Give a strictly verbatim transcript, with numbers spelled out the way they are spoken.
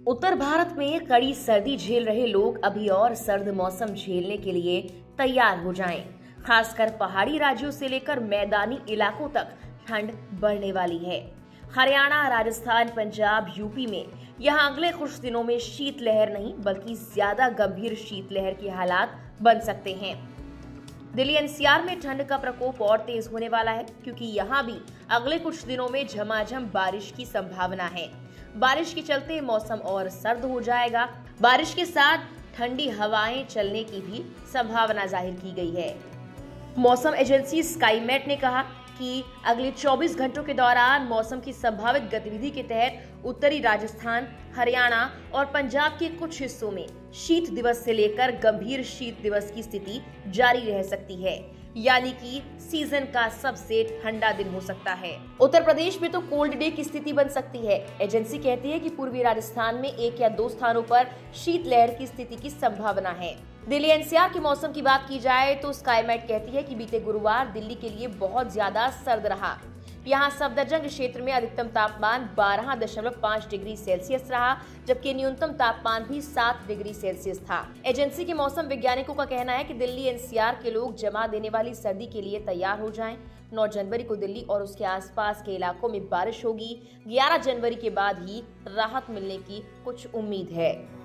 उत्तर भारत में कड़ी सर्दी झेल रहे लोग अभी और सर्द मौसम झेलने के लिए तैयार हो जाएं। खासकर पहाड़ी राज्यों से लेकर मैदानी इलाकों तक ठंड बढ़ने वाली है। हरियाणा, राजस्थान, पंजाब, यूपी में यहां अगले कुछ दिनों में शीतलहर नहीं बल्कि ज्यादा गंभीर शीतलहर के हालात बन सकते हैं। दिल्ली एनसीआर में ठंड का प्रकोप और तेज होने वाला है क्योंकि यहां भी अगले कुछ दिनों में झमाझम बारिश की संभावना है। बारिश के चलते मौसम और सर्द हो जाएगा। बारिश के साथ ठंडी हवाएं चलने की भी संभावना जाहिर की गई है। मौसम एजेंसी स्काईमेट ने कहा कि अगले चौबीस घंटों के दौरान मौसम की संभावित गतिविधि के तहत उत्तरी राजस्थान, हरियाणा और पंजाब के कुछ हिस्सों में शीत दिवस से लेकर गंभीर शीत दिवस की स्थिति जारी रह सकती है, यानी कि सीजन का सबसे ठंडा दिन हो सकता है। उत्तर प्रदेश में तो कोल्ड डे की स्थिति बन सकती है। एजेंसी कहती है कि पूर्वी राजस्थान में एक या दो स्थानों पर शीतलहर की स्थिति की संभावना है। दिल्ली एनसीआर के मौसम की बात की जाए तो स्काईमेट कहती है कि बीते गुरुवार दिल्ली के लिए बहुत ज्यादा सर्द रहा। यहाँ सफदरजंग क्षेत्र में अधिकतम तापमान बारह दशमलव पाँच डिग्री सेल्सियस रहा, जबकि न्यूनतम तापमान भी सात डिग्री सेल्सियस था। एजेंसी के मौसम वैज्ञानिकों का कहना है कि दिल्ली एनसीआर के लोग जमा देने वाली सर्दी के लिए तैयार हो जाएं। नौ जनवरी को दिल्ली और उसके आसपास के इलाकों में बारिश होगी। ग्यारह जनवरी के बाद ही राहत मिलने की कुछ उम्मीद है।